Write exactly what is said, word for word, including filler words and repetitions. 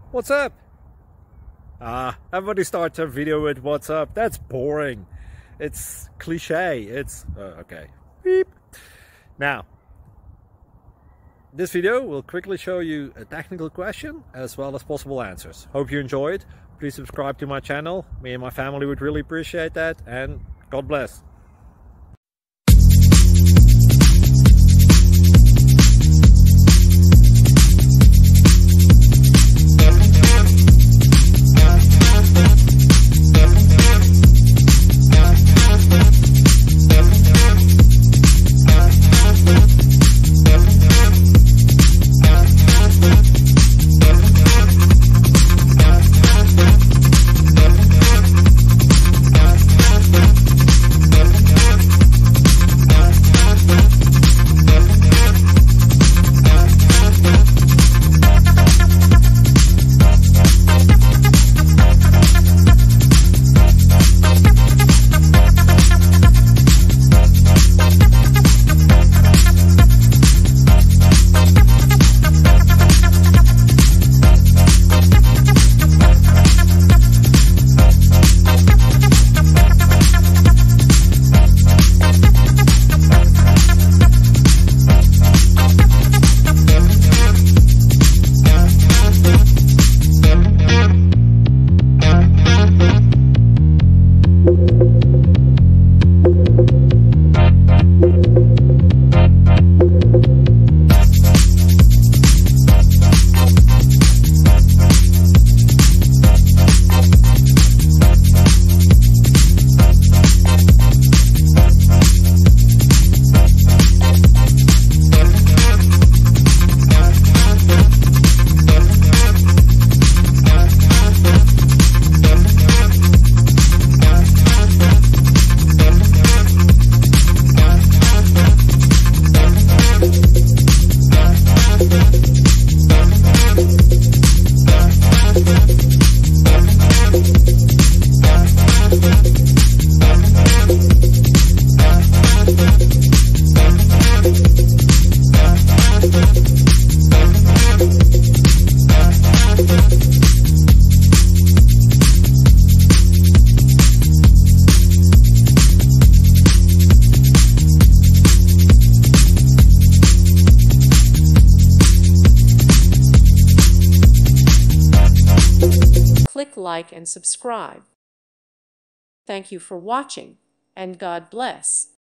What's up? Ah, everybody starts their video with what's up. That's boring. It's cliche. It's uh, okay. Beep. Now, this video will quickly show you a technical question as well as possible answers. Hope you enjoyed. Please subscribe to my channel. Me and my family would really appreciate that, and God bless. Click like and subscribe. Thank you for watching, and God bless.